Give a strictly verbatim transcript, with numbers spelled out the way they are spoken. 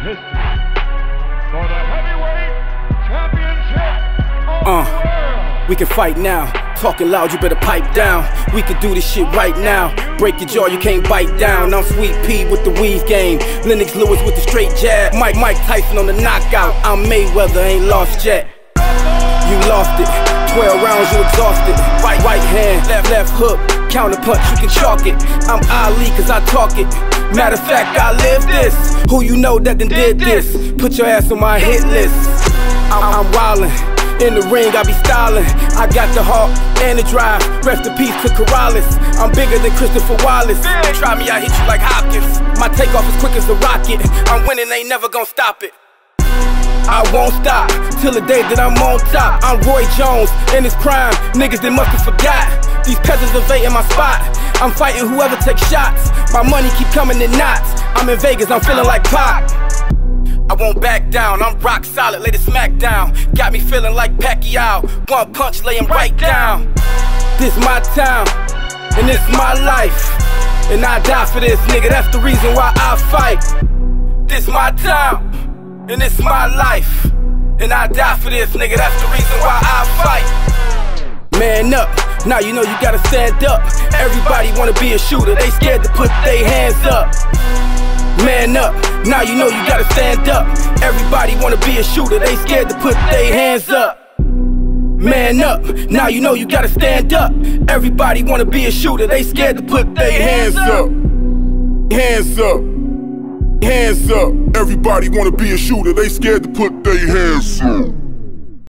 history for the heavyweight championship of Uh, the world. we can fight now. Talking loud, you better pipe down. We can do this shit right now. Break your jaw, you can't bite down. I'm Sweet Pea with the weave game. Lennox Lewis with the straight jab. Mike Mike Tyson on the knockout. I'm Mayweather, ain't lost yet. You lost it. twelve rounds, you exhausted. Right, right hand, left, left hook. Counter punch, you can chalk it. I'm Ali, cause I talk it. Matter of fact, I live this. Who you know that done did this? Put your ass on my hit list. I'm, I'm wildin'. In the ring, I be styling. I got the heart and the drive. Rest in peace to Corrales. I'm bigger than Christopher Wallace. Try me, I hit you like Hopkins. My takeoff is quick as a rocket. I'm winning, ain't never gonna stop it. I won't stop till the day that I'm on top. I'm Roy Jones in his prime. Niggas, they must have forgot. These peasants invading my spot. I'm fighting whoever takes shots. My money keep coming in knots. I'm in Vegas, I'm feeling like Pop. I won't back down, I'm rock solid, lay the smack down. Got me feeling like Pacquiao. One punch, lay him right down. This my time, and this my life. And I die for this, nigga, that's the reason why I fight. This my time, and this my life. And I die for this, nigga, that's the reason why I fight. Man up, now you know you gotta stand up. Everybody wanna be a shooter, they scared to put their hands up. Man up, now you know you gotta stand up. Everybody wanna be a shooter, they scared to put their hands up. Man up, now you know you gotta stand up. Everybody wanna be a shooter, they scared to put their hands up. Hands up, hands up. Everybody wanna be a shooter, they scared to put their hands up.